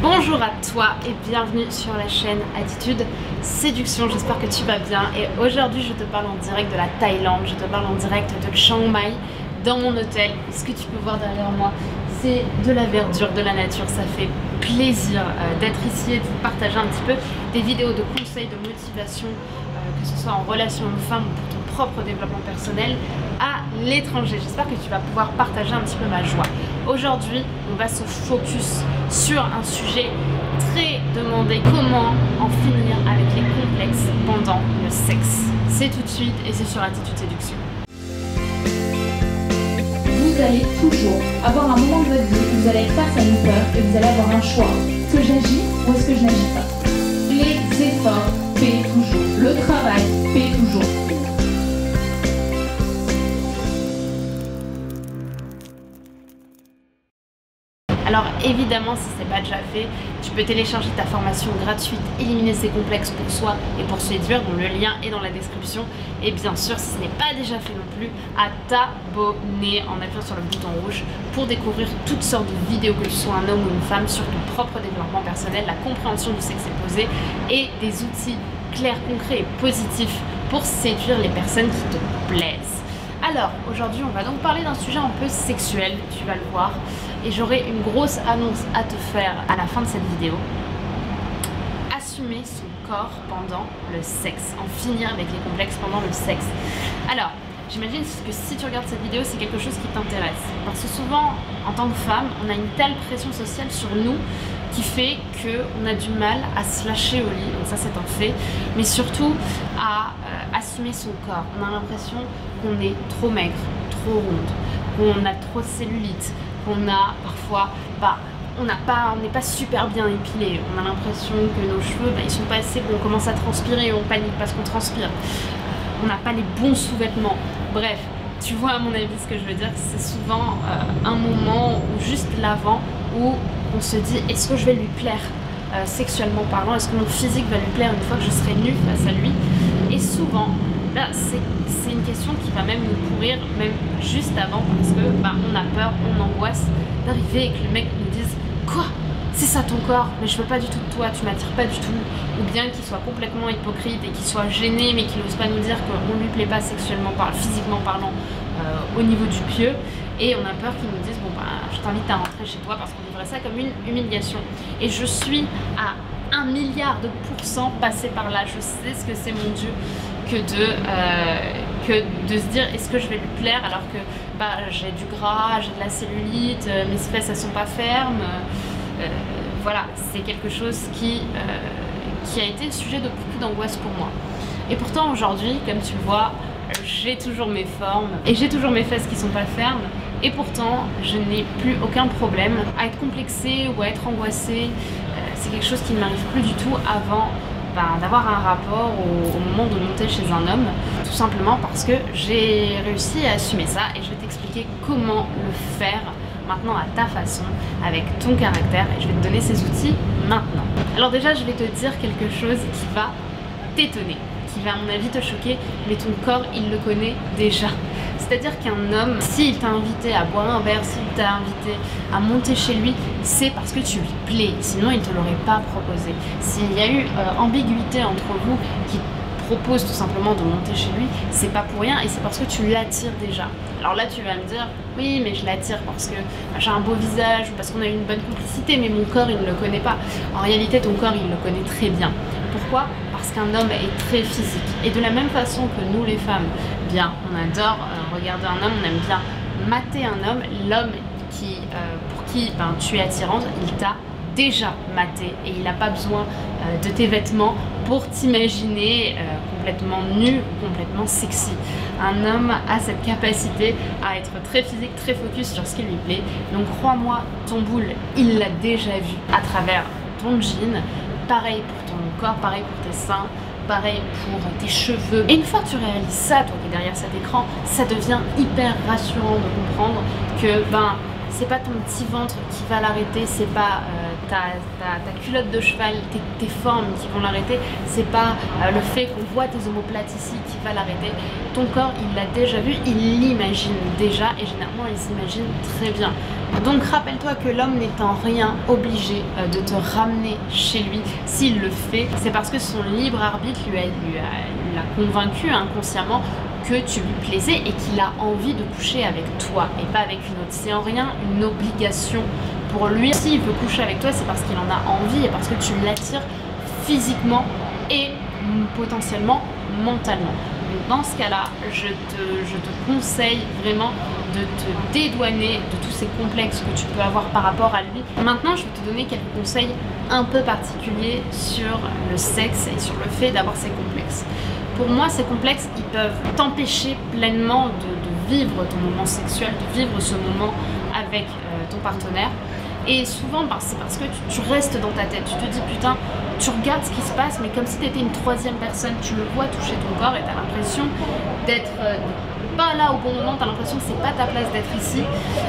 Bonjour à toi et bienvenue sur la chaîne Attitude Séduction, j'espère que tu vas bien et aujourd'hui je te parle en direct de la Thaïlande, je te parle en direct de Chiang Mai dans mon hôtel. Ce que tu peux voir derrière moi, c'est de la verdure, de la nature, ça fait plaisir d'être ici et de vous partager un petit peu des vidéos de conseils, de motivation, que ce soit en relation homme-femme ou pour ton propre développement personnel à l'étranger. J'espère que tu vas pouvoir partager un petit peu ma joie. Aujourd'hui, on va se focus sur un sujet très demandé, comment en finir avec les complexes pendant le sexe. C'est tout de suite et c'est sur Attitude Séduction. Vous allez toujours avoir un moment de votre vie où vous allez être face à une peur et vous allez avoir un choix. Est-ce que j'agis ou est-ce que je n'agis pas? Les efforts paient toujours. Le travail paie toujours. Alors évidemment, si ce n'est pas déjà fait, tu peux télécharger ta formation gratuite Éliminer ses complexes pour soi et pour séduire, dont le lien est dans la description. Et bien sûr, si ce n'est pas déjà fait non plus, à t'abonner en appuyant sur le bouton rouge pour découvrir toutes sortes de vidéos, que tu sois un homme ou une femme, sur ton propre développement personnel, la compréhension du sexe posé et des outils clairs, concrets et positifs pour séduire les personnes qui te plaisent. Alors aujourd'hui, on va donc parler d'un sujet un peu sexuel, tu vas le voir. Et j'aurai une grosse annonce à te faire à la fin de cette vidéo. Assumer son corps pendant le sexe, en finir avec les complexes pendant le sexe. Alors, j'imagine que si tu regardes cette vidéo, c'est quelque chose qui t'intéresse. Parce que souvent, en tant que femme, on a une telle pression sociale sur nous qui fait qu'on a du mal à se lâcher au lit, donc ça c'est un fait, mais surtout à assumer son corps. On a l'impression qu'on est trop maigre, trop ronde, qu'on a trop de cellulite, on a parfois, on n'est pas super bien épilé, on a l'impression que nos cheveux, ils sont pas assez bons, on commence à transpirer et on panique parce qu'on transpire, on n'a pas les bons sous-vêtements, bref, tu vois à mon avis ce que je veux dire, c'est souvent un moment où juste l'avant où on se dit est-ce que je vais lui plaire sexuellement parlant, est-ce que mon physique va lui plaire une fois que je serai nue face à lui, et souvent là c'est une question qui va même nous courir même juste avant parce que on a peur, on angoisse d'arriver et que le mec nous dise quoi, c'est ça ton corps, mais je veux pas du tout de toi, tu m'attires pas du tout, ou bien qu'il soit complètement hypocrite et qu'il soit gêné mais qu'il n'ose pas nous dire qu'on lui plaît pas sexuellement physiquement parlant au niveau du pieu, et on a peur qu'il nous dise bon je t'invite à rentrer chez toi parce qu'on vivrait ça comme une humiliation. Et je suis à 1 milliard de pourcents passée par là, je sais ce que c'est mon Dieu que de se dire est-ce que je vais lui plaire alors que j'ai du gras, j'ai de la cellulite, mes fesses elles sont pas fermes, voilà, c'est quelque chose qui a été sujet de beaucoup d'angoisse pour moi. Et pourtant aujourd'hui, comme tu le vois, j'ai toujours mes formes et j'ai toujours mes fesses qui sont pas fermes, et pourtant je n'ai plus aucun problème à être complexée ou à être angoissée. C'est quelque chose qui ne m'arrive plus du tout avant d'avoir un rapport au moment de monter chez un homme, tout simplement parce que j'ai réussi à assumer ça, et je vais t'expliquer comment le faire maintenant à ta façon, avec ton caractère, et je vais te donner ces outils maintenant. Alors déjà, je vais te dire quelque chose qui va t'étonner, qui va à mon avis te choquer, mais ton corps il le connaît déjà. C'est-à-dire qu'un homme, s'il t'a invité à boire un verre, s'il t'a invité à monter chez lui, c'est parce que tu lui plais, sinon il ne te l'aurait pas proposé. S'il y a eu ambiguïté entre vous qui propose tout simplement de monter chez lui, c'est pas pour rien et c'est parce que tu l'attires déjà. Alors là tu vas me dire, oui mais je l'attire parce que j'ai un beau visage ou parce qu'on a eu une bonne complicité, mais mon corps il ne le connaît pas. En réalité ton corps il le connaît très bien. Pourquoi? Parce qu'un homme est très physique. Et de la même façon que nous les femmes, on adore regarder un homme, on aime bien mater un homme, l'homme pour qui tu es attirante, il t'a déjà maté et il n'a pas besoin de tes vêtements pour t'imaginer complètement nu, complètement sexy. Un homme a cette capacité à être très physique, très focus sur ce qui lui plaît. Donc crois-moi, ton boule, il l'a déjà vu à travers ton jean. Pareil pour ton corps, pareil pour tes seins, pareil pour tes cheveux. Et une fois que tu réalises ça, toi qui es derrière cet écran, ça devient hyper rassurant de comprendre que c'est pas ton petit ventre qui va l'arrêter, c'est pas ta culotte de cheval, tes formes qui vont l'arrêter, c'est pas le fait qu'on voit tes omoplates ici qui va l'arrêter. Ton corps, il l'a déjà vu, il l'imagine déjà et généralement il s'imagine très bien. Donc rappelle-toi que l'homme n'est en rien obligé de te ramener chez lui. S'il le fait, c'est parce que son libre arbitre l'a convaincu inconsciemment que tu lui plaisais et qu'il a envie de coucher avec toi et pas avec une autre. C'est en rien une obligation pour lui. S'il veut coucher avec toi, c'est parce qu'il en a envie et parce que tu l'attires physiquement et potentiellement mentalement. Donc dans ce cas-là, je te conseille vraiment de te dédouaner de tous ces complexes que tu peux avoir par rapport à lui. Maintenant, je vais te donner quelques conseils un peu particuliers sur le sexe et sur le fait d'avoir ces complexes. Pour moi, ces complexes, ils peuvent t'empêcher pleinement de vivre ton moment sexuel, de vivre ce moment avec ton partenaire. Et souvent, c'est parce que tu restes dans ta tête. Tu te dis, putain, tu regardes ce qui se passe, mais comme si tu étais une troisième personne. Tu le vois toucher ton corps et tu as l'impression d'être pas là au bon moment. Tu as l'impression que c'est pas ta place d'être ici.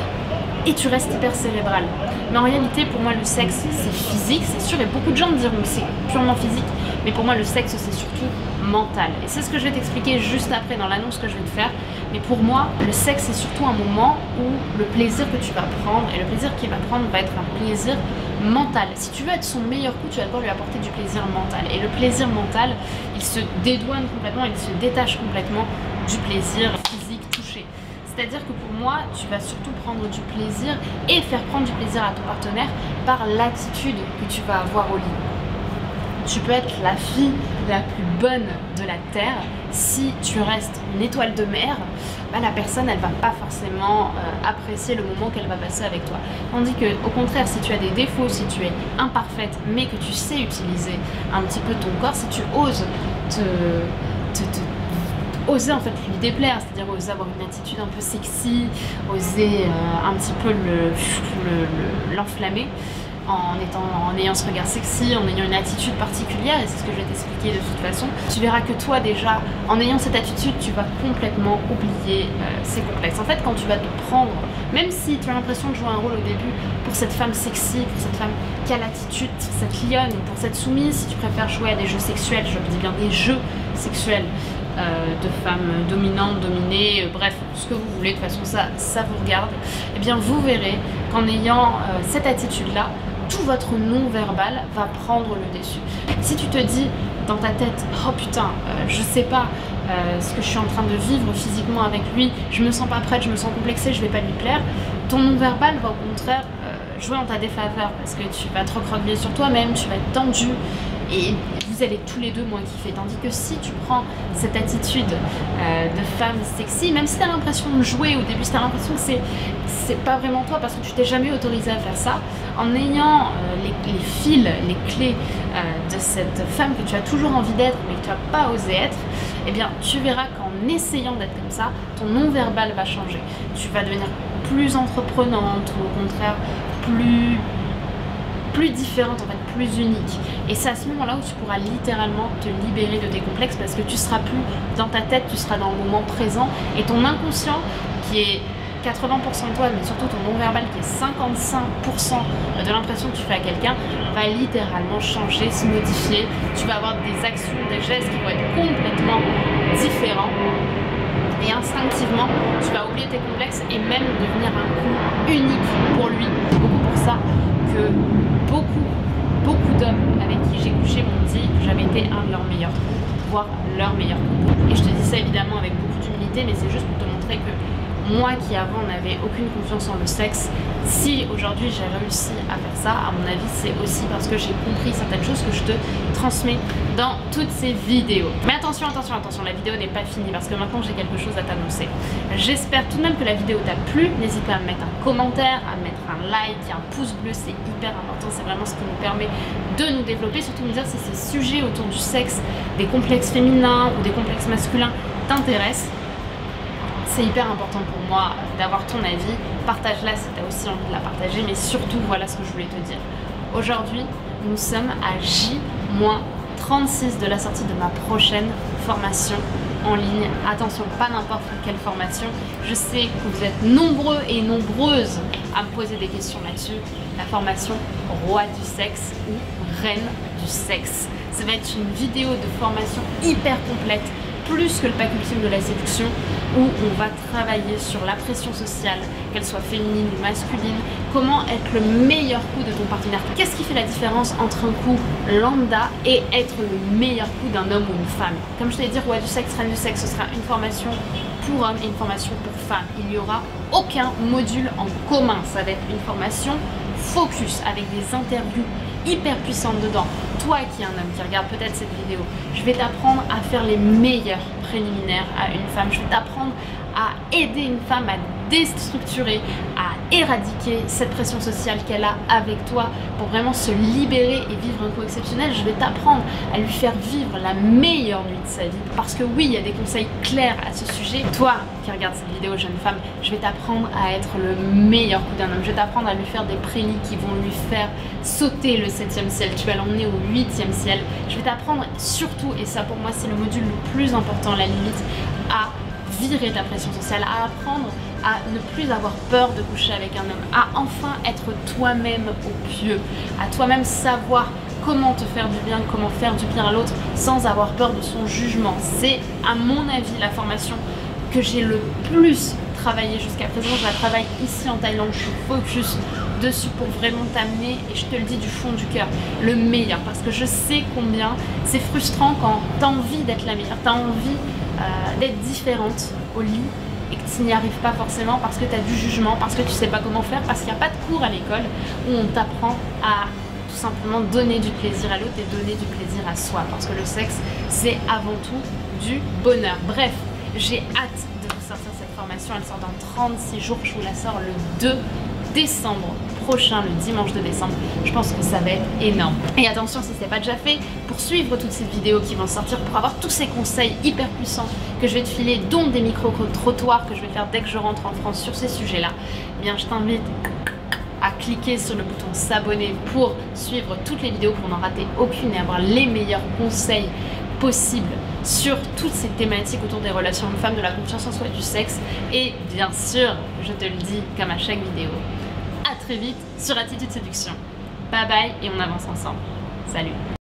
Et tu restes hyper cérébral. Mais en réalité, pour moi, le sexe, c'est physique, c'est sûr. Et beaucoup de gens me diront que c'est purement physique. Mais pour moi, le sexe, c'est surtout mental. Et c'est ce que je vais t'expliquer juste après dans l'annonce que je vais te faire. Mais pour moi, le sexe, c'est surtout un moment où le plaisir que tu vas prendre, et le plaisir qu'il va prendre va être un plaisir mental. Si tu veux être son meilleur coup, tu vas devoir lui apporter du plaisir mental. Et le plaisir mental, il se dédouane complètement, il se détache complètement du plaisir physique touché. C'est-à-dire que pour moi, tu vas surtout prendre du plaisir et faire prendre du plaisir à ton partenaire par l'attitude que tu vas avoir au lit. Tu peux être la fille la plus bonne de la Terre, si tu restes une étoile de mer, bah, la personne elle va pas forcément apprécier le moment qu'elle va passer avec toi. Tandis que au contraire, si tu as des défauts, si tu es imparfaite, mais que tu sais utiliser un petit peu ton corps, si tu oses oser en fait lui déplaire, c'est-à-dire oser avoir une attitude un peu sexy, oser un petit peu l'enflammer, en ayant ce regard sexy, en ayant une attitude particulière, et c'est ce que je vais t'expliquer de toute façon. Tu verras que toi déjà, en ayant cette attitude, tu vas complètement oublier ces complexes. En fait, quand tu vas te prendre, même si tu as l'impression de jouer un rôle au début pour cette femme sexy, pour cette femme qui a l'attitude, cette lionne, pour cette soumise, si tu préfères jouer à des jeux sexuels, je dis bien des jeux sexuels, de femmes dominantes, dominées, bref, ce que vous voulez, de toute façon ça vous regarde, et bien vous verrez qu'en ayant cette attitude-là, tout votre non-verbal va prendre le dessus. Si tu te dis dans ta tête, oh putain, je sais pas ce que je suis en train de vivre physiquement avec lui, je me sens pas prête, je me sens complexée, je vais pas lui plaire, ton non-verbal va au contraire jouer en ta défaveur parce que tu vas te recroqueviller sur toi-même, tu vas être tendu et vous allez tous les deux moins kiffer. Tandis que si tu prends cette attitude de femme sexy, même si tu as l'impression de jouer au début, si tu as l'impression que c'est pas vraiment toi parce que tu t'es jamais autorisé à faire ça, en ayant les fils, les clés de cette femme que tu as toujours envie d'être mais que tu n'as pas osé être, eh bien tu verras qu'en essayant d'être comme ça, ton non-verbal va changer. Tu vas devenir plus entreprenante ou au contraire plus différente, en fait, plus unique. Et c'est à ce moment-là où tu pourras littéralement te libérer de tes complexes parce que tu seras plus dans ta tête, tu seras dans le moment présent et ton inconscient qui est 80% de toi, mais surtout ton non-verbal qui est 55% de l'impression que tu fais à quelqu'un, va littéralement changer, se modifier. Tu vas avoir des actions, des gestes qui vont être complètement différents. Et instinctivement, tu vas oublier tes complexes et même devenir un coup unique pour lui. C'est beaucoup pour ça que beaucoup d'hommes avec qui j'ai couché m'ont dit que j'avais été un de leurs meilleurs coups, voire leur meilleur coup. Et je te dis ça évidemment avec beaucoup d'humilité, mais c'est juste pour te montrer que moi qui avant n'avais aucune confiance en le sexe, si aujourd'hui j'ai réussi à faire ça, à mon avis c'est aussi parce que j'ai compris certaines choses que je te transmets dans toutes ces vidéos. Mais attention, la vidéo n'est pas finie parce que maintenant j'ai quelque chose à t'annoncer. J'espère tout de même que la vidéo t'a plu, n'hésite pas à me mettre un commentaire, à mettre un like, un pouce bleu, c'est hyper important, c'est vraiment ce qui nous permet de nous développer, surtout me dire si ces sujets autour du sexe, des complexes féminins ou des complexes masculins t'intéressent. C'est hyper important pour moi d'avoir ton avis. Partage-la si tu as aussi envie de la partager, mais surtout, voilà ce que je voulais te dire. Aujourd'hui, nous sommes à J-36 de la sortie de ma prochaine formation en ligne. Attention, pas n'importe quelle formation. Je sais que vous êtes nombreux et nombreuses à me poser des questions là-dessus, la formation Roi du sexe ou Reine du sexe. Ça va être une vidéo de formation hyper complète, plus que le pack ultime de la séduction, où on va travailler sur la pression sociale, qu'elle soit féminine ou masculine, comment être le meilleur coup de ton partenaire. Qu'est-ce qui fait la différence entre un coup lambda et être le meilleur coup d'un homme ou une femme? Comme je t'ai dit, Roi du sexe, Reine du sexe, ce sera une formation pour hommes et une formation pour femmes. Il n'y aura aucun module en commun. Ça va être une formation focus avec des interviews hyper puissantes dedans. Toi qui es un homme qui regarde peut-être cette vidéo, je vais t'apprendre à faire les meilleurs préliminaires à une femme. Je vais t'apprendre à aider une femme à déstructurer, à éradiquer cette pression sociale qu'elle a avec toi pour vraiment se libérer et vivre un coup exceptionnel. Je vais t'apprendre à lui faire vivre la meilleure nuit de sa vie. Parce que oui, il y a des conseils clairs à ce sujet. Toi qui regardes cette vidéo, jeune femme, je vais t'apprendre à être le meilleur coup d'un homme. Je vais t'apprendre à lui faire des prélis qui vont lui faire sauter le 7e ciel. Tu vas l'emmener au 8e ciel. Je vais t'apprendre surtout, et ça pour moi c'est le module le plus important à la limite, à virer ta pression sociale, à apprendre à ne plus avoir peur de coucher avec un homme, à enfin être toi-même au pieu, à toi-même savoir comment te faire du bien, comment faire du bien à l'autre sans avoir peur de son jugement. C'est à mon avis la formation que j'ai le plus travaillé jusqu'à présent. Je la travaille ici en Thaïlande, je suis focus dessus pour vraiment t'amener, et je te le dis du fond du cœur, le meilleur, parce que je sais combien c'est frustrant quand tu as envie d'être la meilleure, tu as envie d'être différente au lit et que tu n'y arrives pas forcément parce que tu as du jugement, parce que tu sais pas comment faire, parce qu'il n'y a pas de cours à l'école où on t'apprend à tout simplement donner du plaisir à l'autre et donner du plaisir à soi, parce que le sexe c'est avant tout du bonheur. Bref, j'ai hâte de vous sortir cette formation, elle sort dans 36 jours, je vous la sors le 2 décembre prochain, le dimanche de décembre. Je pense que ça va être énorme. Et attention, si ce n'est pas déjà fait, pour suivre toutes ces vidéos qui vont sortir, pour avoir tous ces conseils hyper puissants que je vais te filer, dont des micro-trottoirs que je vais faire dès que je rentre en France sur ces sujets-là, eh bien je t'invite à cliquer sur le bouton s'abonner pour suivre toutes les vidéos pour n'en rater aucune et avoir les meilleurs conseils possibles sur toutes ces thématiques autour des relations hommes-femmes, de la confiance en soi, du sexe, et bien sûr, je te le dis comme à chaque vidéo, à très vite sur Attitude Séduction. Bye bye et on avance ensemble. Salut!